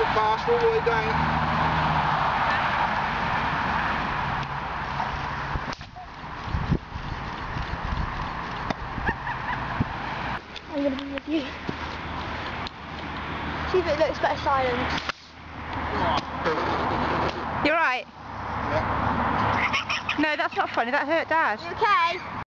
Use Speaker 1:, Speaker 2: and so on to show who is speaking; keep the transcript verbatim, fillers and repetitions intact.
Speaker 1: fast all the way down.
Speaker 2: I'm going to be with you. See if it looks better silent.
Speaker 3: You're right?
Speaker 1: Yeah.
Speaker 3: No, that's not funny. That hurt Dad.
Speaker 2: You okay?